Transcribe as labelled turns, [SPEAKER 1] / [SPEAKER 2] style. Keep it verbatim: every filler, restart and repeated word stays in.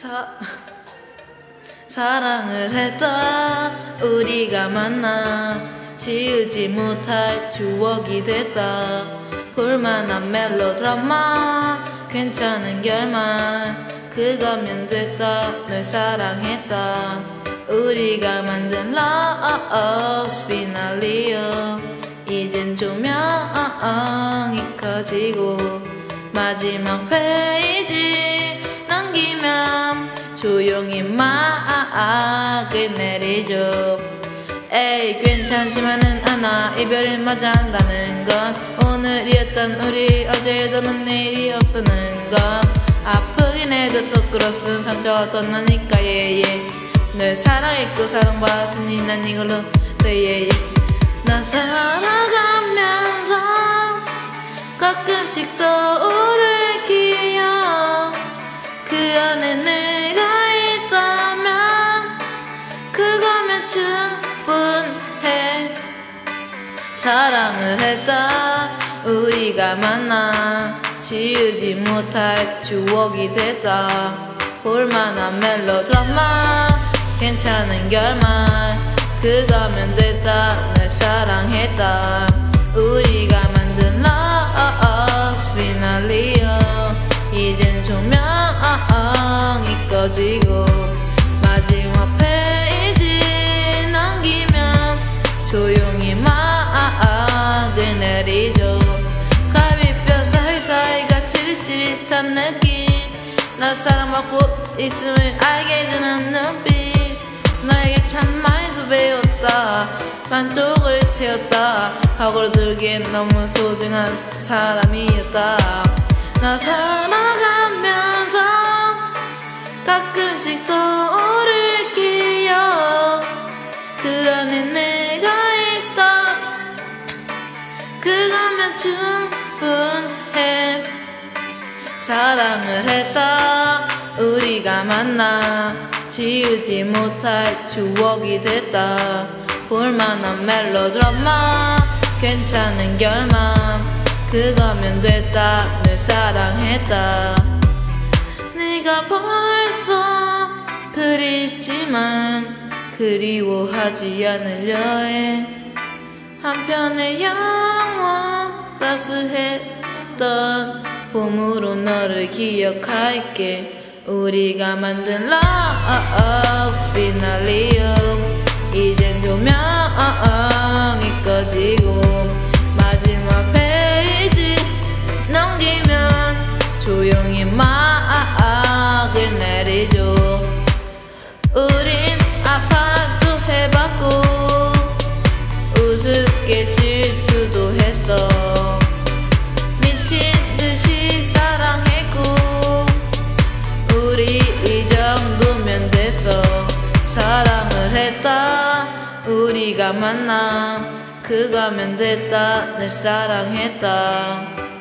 [SPEAKER 1] 사, 사랑을 했다. 우리가 만나 지우지 못할 추억이 됐다. 볼만한 멜로드라마 괜찮은 결말 그거면 됐다. 널 사랑했다. 우리가 만든 love 피날리어 이젠 조명이 꺼지고 마지막 페이지 넘기면 조용히 막을 내리죠. 에이 괜찮지만은 않아. 이별을 맞이한다는 건 오늘이었던 우리 어제였던 내일이 없다는 건 아프긴 해도 속 끌었음 상처가 떠나니까 예예 널 사랑했고 사랑받았으니 난 이걸로 예예 난 살아가면서 가끔씩 떠오를 기억 그 안에 내가 있다면 그거면 충분해. 사랑을 했다. 우리가 만나 지우지 못할 추억이 됐다. 볼만한 멜로드라마 괜찮은 결말 그거면 됐다. 널 사랑했다. 우리가 만든 love 피날리어 이젠 조명이 꺼지고 마지막 페이지 넘기면 조용히 막을 내리죠. 갈비뼈 사이사이가 찌릿찌릿한 느낌 나 사랑받고 있음을 알게 해주는 눈빛 너에게 참 많이도 배웠다. 반쪽을 채웠다. 과거로 들기엔 너무 소중한 사람이었다. 나 살아가면서 가끔씩 떠오를 기억 그 안에 내가 있다. 그거면 충분해. 사랑을 했다. 우리가 만나 지우지 못할 추억이 됐다. 볼만한 멜로드라마 괜찮은 결말 그거면 됐다. 널 사랑했다. 네가 벌써 그립지만 그리워하지 않으려 해. 한편의 영원 따스했던 봄으로 너를 기억할게. 우리가 만든 love 피날리어 이젠 조명이 꺼지고 마지막 페이지 넘기면 조용히 막을 내리죠. 우린 아파도 해봤고 우습게 질투도 했어. 미친듯이 사랑했고 우리 이 정도면 됐어. 사랑을 했다. 우리가 만나 그거면 됐다. 널 사랑했다.